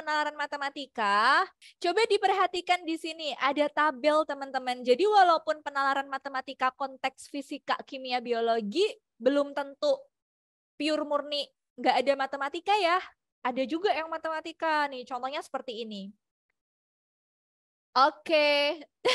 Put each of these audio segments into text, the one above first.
penalaran matematika, coba diperhatikan di sini ada tabel teman-teman. Jadi walaupun penalaran matematika konteks fisika, kimia, biologi belum tentu pure murni nggak ada matematika ya. Ada juga yang matematika nih. Contohnya seperti ini. Oke.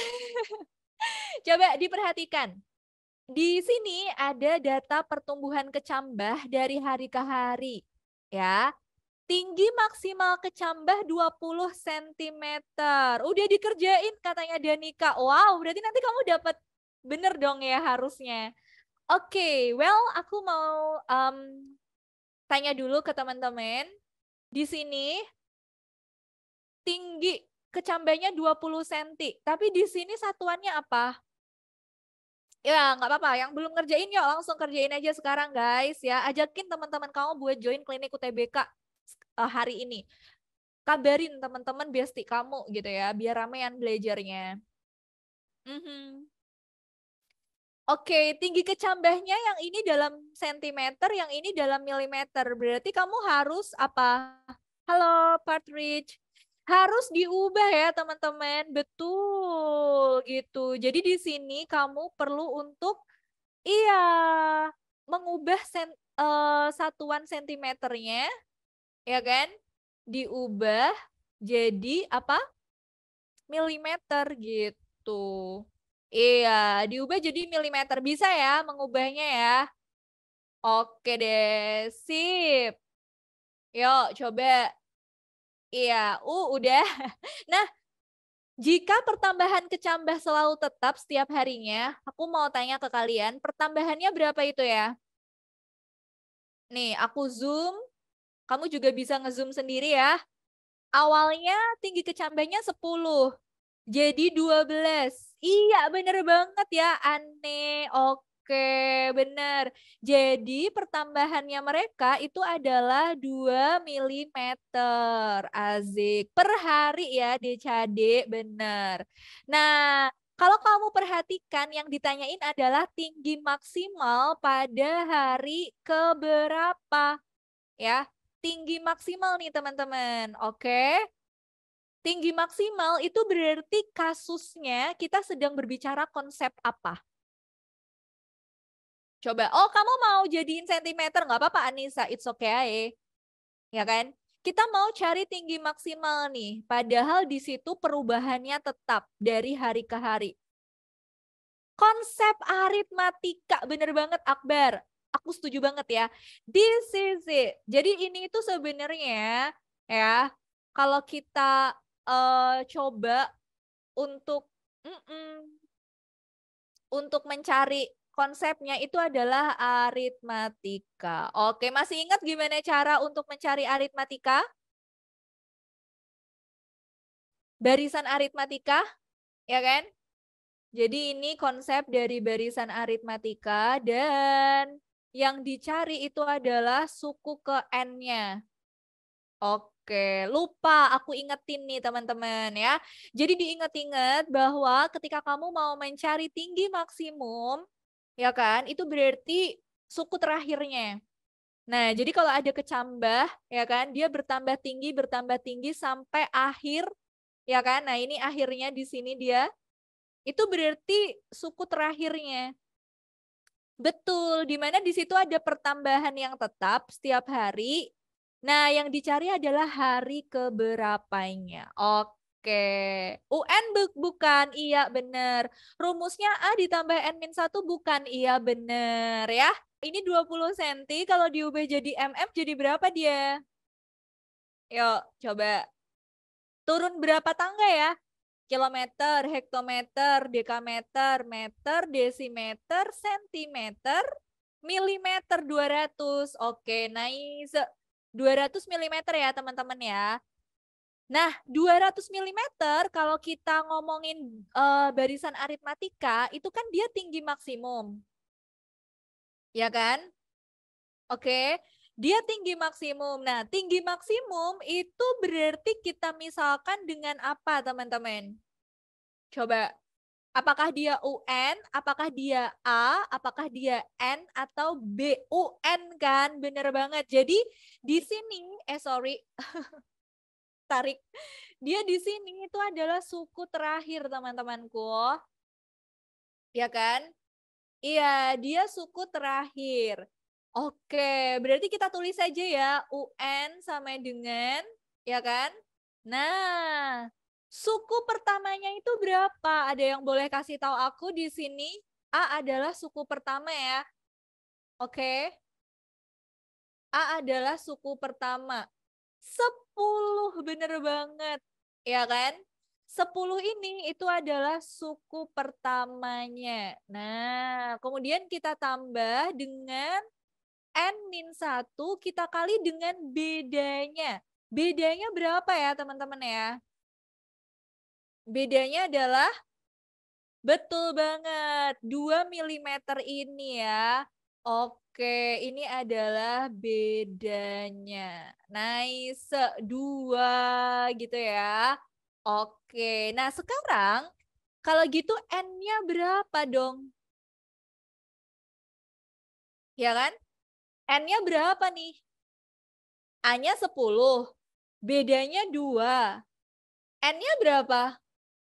Coba diperhatikan. Di sini ada data pertumbuhan kecambah dari hari ke hari. Ya. Tinggi maksimal kecambah 20 cm. Udah dikerjain katanya Danika. Wow, berarti nanti kamu dapat bener dong ya harusnya. Oke, well aku mau tanya dulu ke teman-teman. Di sini tinggi kecambahnya 20 cm. Tapi di sini satuannya apa? Ya, nggak apa-apa. Yang belum ngerjain yuk langsung kerjain aja sekarang guys ya. Ajakin teman-teman kamu buat join klinik UTBK hari ini. Kabarin teman-teman bestie kamu gitu ya, biar ramean belajarnya. Oke, tinggi kecambahnya yang ini dalam sentimeter, yang ini dalam milimeter. Berarti kamu harus apa? Halo, Partridge. Harus diubah ya, teman-teman. Betul, gitu. Jadi di sini kamu perlu untuk mengubah satuan sentimeternya, ya kan? Diubah jadi apa? Milimeter gitu. Iya, diubah jadi milimeter. Bisa ya mengubahnya ya. Oke deh, sip. Yuk, coba. Iya, udah. Nah, jika pertambahan kecambah selalu tetap setiap harinya, aku mau tanya ke kalian, pertambahannya berapa itu ya? Nih, aku zoom. Kamu juga bisa ngezoom sendiri ya. Awalnya tinggi kecambahnya 10. Jadi 12. Iya, bener banget ya, aneh. Oke, bener. Jadi pertambahannya mereka itu adalah 2 milimeter. Azik. Per hari ya, Decade. Bener. Nah, kalau kamu perhatikan yang ditanyain adalah tinggi maksimal pada hari keberapa. Ya, tinggi maksimal nih teman-teman. Oke. Tinggi maksimal itu berarti kasusnya kita sedang berbicara konsep apa? Coba, oh kamu mau jadiin sentimeter, nggak apa-apa Anissa, it's okay. Ya kan? Kita mau cari tinggi maksimal nih, padahal di situ perubahannya tetap dari hari ke hari. Konsep aritmatika, bener banget Akbar. Aku setuju banget ya. This is it. Jadi ini itu sebenarnya ya, kalau kita coba untuk untuk mencari konsepnya itu adalah aritmatika. Oke, masih ingat gimana cara untuk mencari aritmatika? Barisan aritmatika, ya kan? Jadi ini konsep dari barisan aritmatika dan yang dicari itu adalah suku ke N-nya. Oke, lupa aku ingetin nih teman-teman ya. Jadi diingat-ingat bahwa ketika kamu mau mencari tinggi maksimum, ya kan, itu berarti suku terakhirnya. Nah, jadi kalau ada kecambah, ya kan, dia bertambah tinggi sampai akhir, ya kan. Nah, ini akhirnya di sini dia, itu berarti suku terakhirnya. Betul, di mana di situ ada pertambahan yang tetap setiap hari. Nah, yang dicari adalah hari keberapanya. Oke. UN bukan, iya benar. Rumusnya A ditambah N-1 bukan, iya benar ya. Ini 20 cm, kalau diubah jadi mm jadi berapa dia? Yuk, coba. Turun berapa tangga ya? Kilometer, hektometer, dekameter, meter, desimeter, sentimeter, milimeter 200. Oke, nice. 200 milimeter ya teman-teman ya. Nah, 200 milimeter kalau kita ngomongin barisan aritmatika, itu kan dia tinggi maksimum. Ya kan? Oke. Dia tinggi maksimum. Nah, tinggi maksimum itu berarti kita misalkan dengan apa, teman-teman? Coba, apakah dia UN, apakah dia A, apakah dia N, atau B? UN kan, bener banget. Jadi di sini, sorry, tarik. Dia di sini itu adalah suku terakhir, teman-temanku. Ya kan? Iya, dia suku terakhir. Oke, berarti kita tulis saja ya, UN sama dengan, ya kan? Nah, suku pertamanya itu berapa? Ada yang boleh kasih tahu aku di sini? A adalah suku pertama ya. Oke. A adalah suku pertama. 10, bener banget. Ya kan? 10 ini itu adalah suku pertamanya. Nah, kemudian kita tambah dengan N-1, kita kali dengan bedanya. Bedanya berapa ya teman-teman ya? Bedanya adalah, betul banget, 2 mm ini ya. Oke, ini adalah bedanya. Nice, 2 gitu ya. Oke, nah sekarang kalau gitu N-nya berapa dong? Ya kan? N-nya berapa nih? A-nya 10, bedanya 2. N-nya berapa?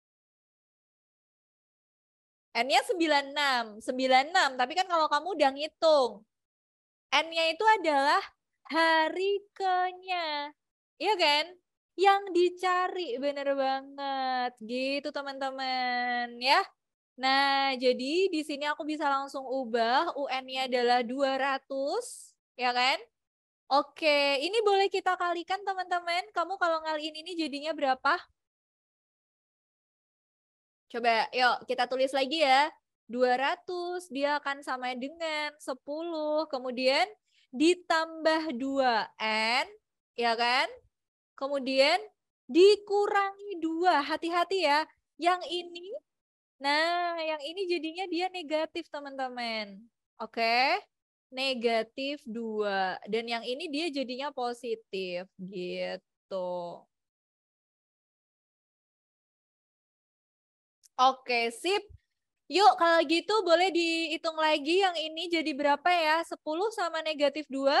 N-nya 96. 96, tapi kan kalau kamu udah ngitung, N-nya itu adalah hari ke-nya. Iya kan? Yang dicari, bener banget. Gitu teman-teman ya. Nah, jadi di sini aku bisa langsung ubah UN-nya adalah 200, ya kan? Oke, ini boleh kita kalikan teman-teman. Kamu kalau ngaliin ini jadinya berapa? Coba yuk kita tulis lagi ya. 200 dia akan sama dengan 10. Kemudian ditambah 2N, ya kan? Kemudian dikurangi 2. Hati-hati ya. Yang ini, nah yang ini jadinya dia negatif teman-teman. Oke? Negatif 2. Dan yang ini dia jadinya positif. Gitu. Oke, sip. Yuk, kalau gitu boleh dihitung lagi yang ini jadi berapa ya? 10 sama negatif 2,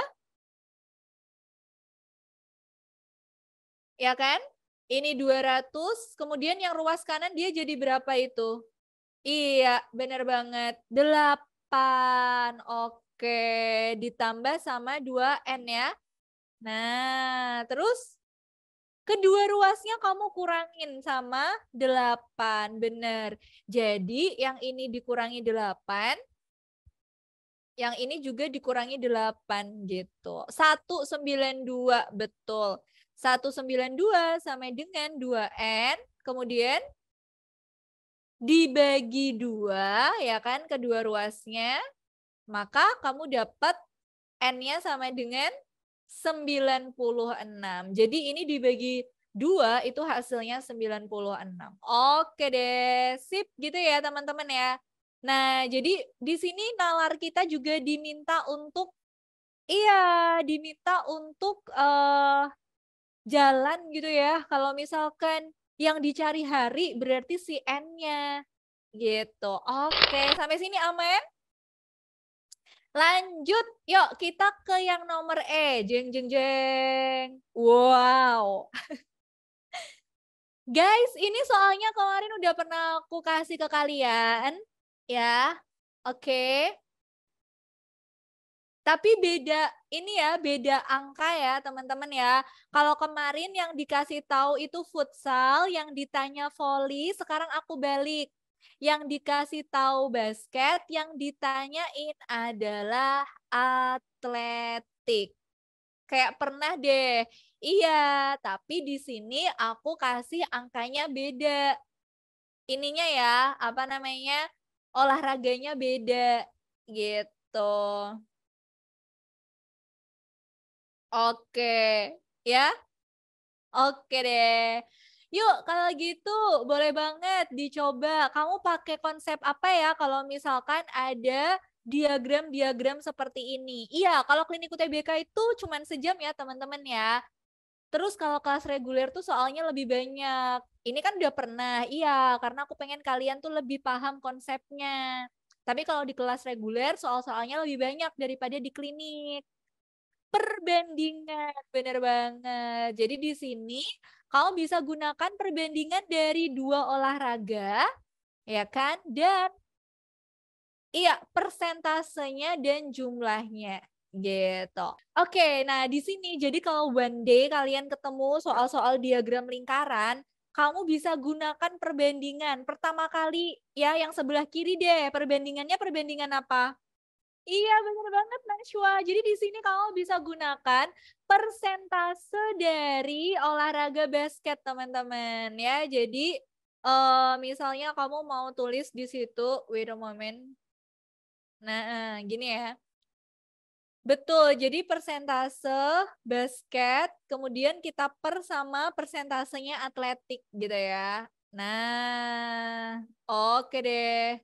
ya kan? Ini 200, kemudian yang ruas kanan dia jadi berapa itu? Iya, bener banget. 8. Oke, ditambah sama 2N ya. Nah, terus kedua ruasnya kamu kurangin sama 8, bener. Jadi yang ini dikurangi 8, yang ini juga dikurangi 8 gitu. 192, betul. 192 sama dengan 2N, kemudian dibagi 2, ya kan, kedua ruasnya, maka kamu dapat N-nya sama dengan 96. Jadi ini dibagi 2 itu hasilnya 96. Oke deh, sip gitu ya teman-teman ya. Nah, jadi di sini nalar kita juga diminta untuk, iya, diminta untuk jalan gitu ya. Kalau misalkan yang dicari hari berarti si N-nya gitu. Oke, sampai sini aman? Lanjut, yuk kita ke yang nomor E. Jeng jeng jeng. Wow. Guys, ini soalnya kemarin udah pernah aku kasih ke kalian ya. Oke. Tapi beda ini ya, beda angka ya teman-teman ya. Kalau kemarin yang dikasih tahu itu futsal, yang ditanya volley, sekarang aku balik. Yang dikasih tahu basket, yang ditanyain adalah atletik. Kayak pernah deh. Iya, tapi di sini aku kasih angkanya beda. Ininya ya, apa namanya? Olahraganya beda gitu. Oke, ya. Oke deh. Yuk, kalau gitu boleh banget dicoba. Kamu pakai konsep apa ya kalau misalkan ada diagram-diagram seperti ini? Iya, kalau klinik UTBK itu cuma sejam ya teman-teman ya. Terus kalau kelas reguler tuh soalnya lebih banyak. Ini kan udah pernah, iya, karena aku pengen kalian tuh lebih paham konsepnya. Tapi kalau di kelas reguler soal-soalnya lebih banyak daripada di klinik. Perbandingan, bener banget. Jadi di sini Kamu bisa gunakan perbandingan dari dua olahraga, ya kan? Dan iya, persentasenya dan jumlahnya gitu. Oke, nah di sini jadi kalau one day kalian ketemu soal-soal diagram lingkaran, kamu bisa gunakan perbandingan. Pertama kali ya yang sebelah kiri deh, perbandingannya perbandingan apa? Iya, benar banget Najwa. Jadi di sini kamu bisa gunakan persentase dari olahraga basket, teman-teman ya. Jadi misalnya kamu mau tulis di situ, wait a moment. Nah, gini ya. Betul, jadi persentase basket, kemudian kita per sama persentasenya atletik gitu ya. Nah, oke deh.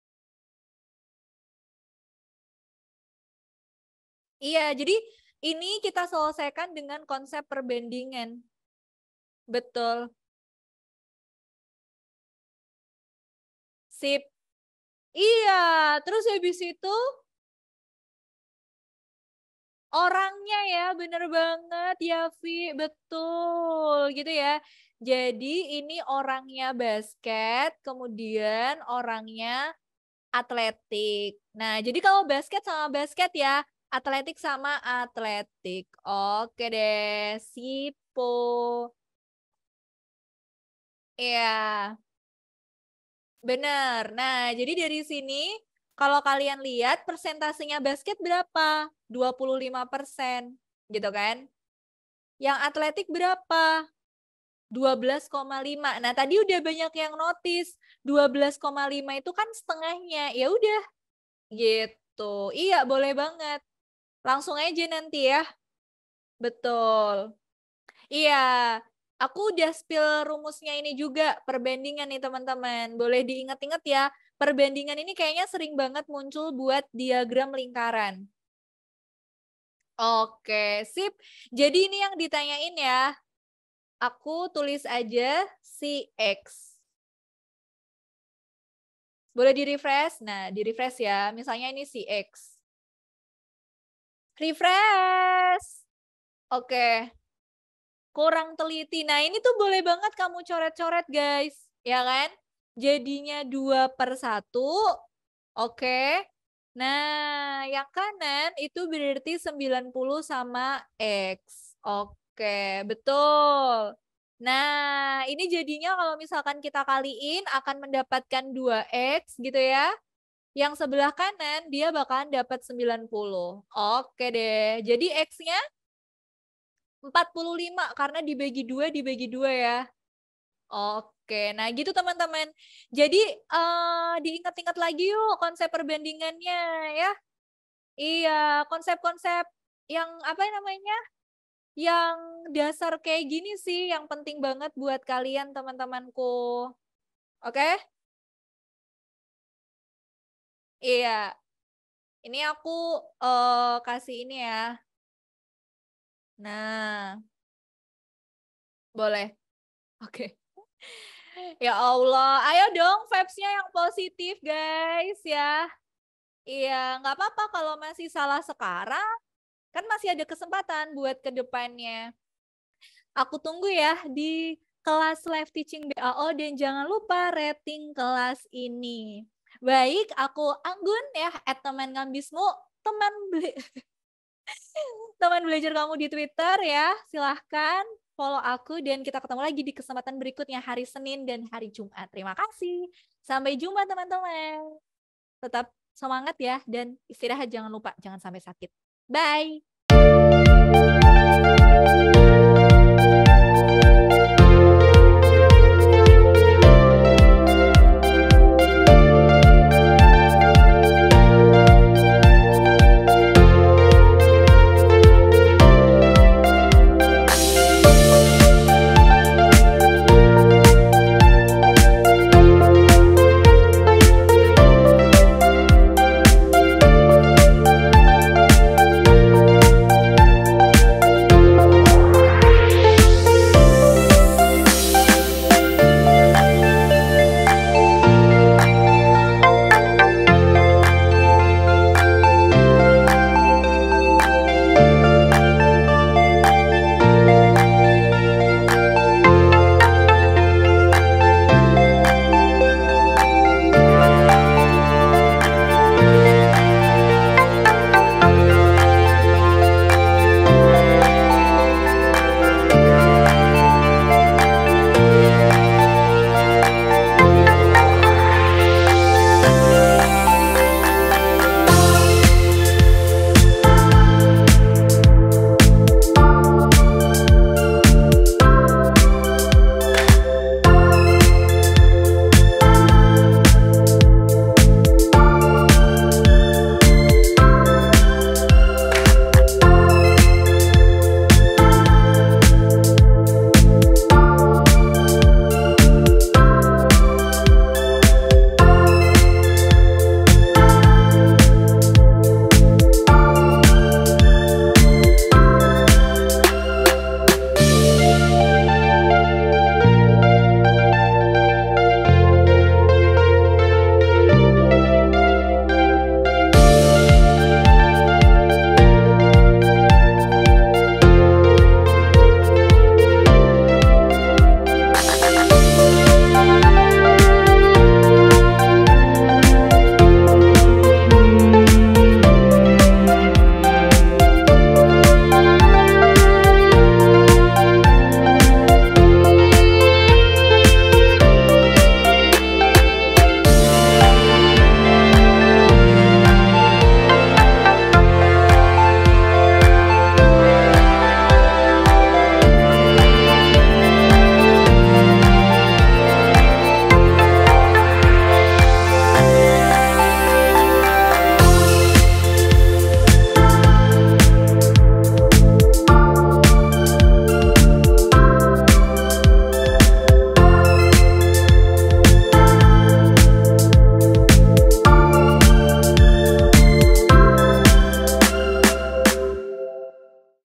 Iya, jadi ini kita selesaikan dengan konsep perbandingan. Betul. Sip. Iya, terus habis itu orangnya ya, bener banget ya Vi, betul gitu ya. Jadi ini orangnya basket, kemudian orangnya atletik. Nah, jadi kalau basket sama basket ya, atletik sama atletik. Oke deh, sipo. Iya, bener. Nah, jadi dari sini kalau kalian lihat persentasenya basket berapa? 25%, gitu kan? Yang atletik berapa? 12,5. Nah, tadi udah banyak yang notice. 12,5 itu kan setengahnya. Ya udah, gitu. Iya, boleh banget. Langsung aja nanti ya. Betul. Iya, aku udah spill rumusnya ini juga, perbandingan nih teman-teman. Boleh diingat-ingat ya, perbandingan ini kayaknya sering banget muncul buat diagram lingkaran. Oke, sip. Jadi ini yang ditanyain ya. Aku tulis aja si X. Boleh di-refresh? Nah, di-refresh ya. Misalnya ini si X. Refresh. Oke. Kurang teliti. Nah, ini tuh boleh banget kamu coret-coret, guys. Ya kan? Jadinya 2/1. Oke. Nah, yang kanan itu berarti 90 sama X. Oke, betul. Nah, ini jadinya kalau misalkan kita kaliin akan mendapatkan 2X gitu ya. Yang sebelah kanan dia bakalan dapat 90. Oke deh. Jadi X-nya 45 karena dibagi dua ya. Oke, nah gitu teman-teman. Jadi diingat-ingat lagi yuk konsep perbandingannya ya. Iya, konsep-konsep yang apa namanya? Yang dasar kayak gini sih yang penting banget buat kalian teman-temanku. Oke? Iya. Ini aku kasih ini ya. Nah, boleh. Oke. Ya Allah, ayo dong vibes-nya yang positif guys ya. Iya, nggak apa-apa kalau masih salah sekarang, kan masih ada kesempatan buat ke depannya. Aku tunggu ya di kelas live teaching BAO dan jangan lupa rating kelas ini. Baik, aku Anggun ya, teman ngambismu, teman teman belajar kamu di Twitter ya. Silahkan follow aku dan kita ketemu lagi di kesempatan berikutnya hari Senin dan hari Jumat. Terima kasih. Sampai jumpa teman-teman. Tetap semangat ya dan istirahat jangan lupa, jangan sampai sakit. Bye.